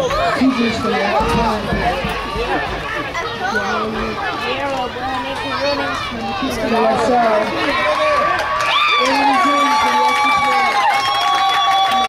Teachers for that time. Zero, bro. Make it running. Outside.